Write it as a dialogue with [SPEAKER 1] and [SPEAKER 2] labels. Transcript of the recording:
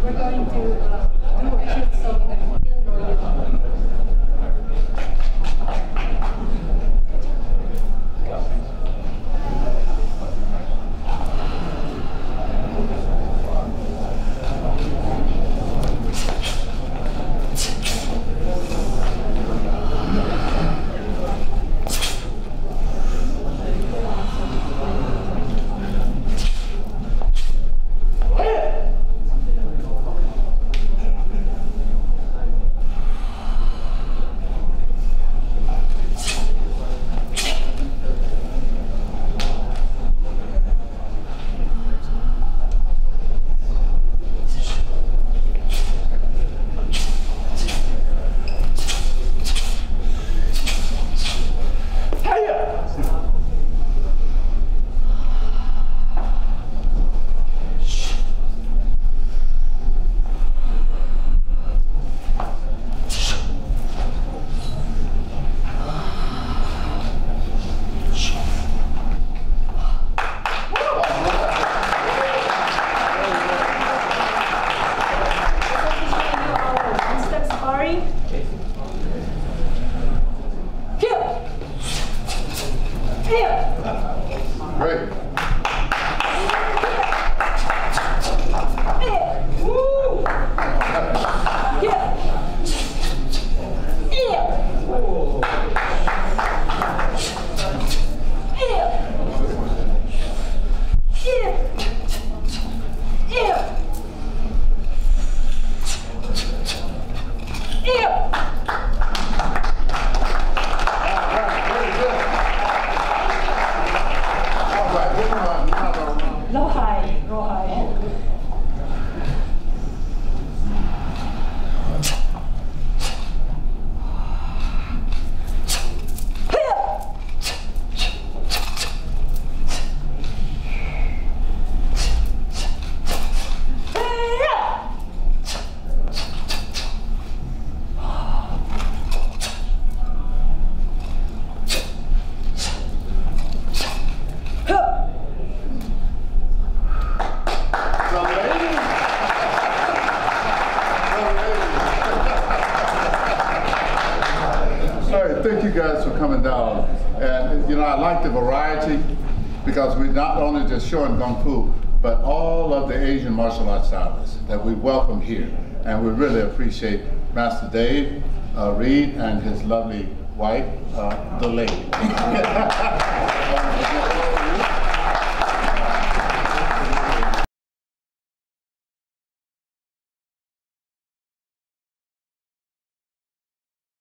[SPEAKER 1] we're going to do a shift so he'll know you.
[SPEAKER 2] Great. Thank you guys for coming down. And you know, I like the variety because we're not only just showing Kung Fu, but all of the Asian martial arts stylists that we welcome here. And we really appreciate Master Dave Reed and his lovely wife, the lady.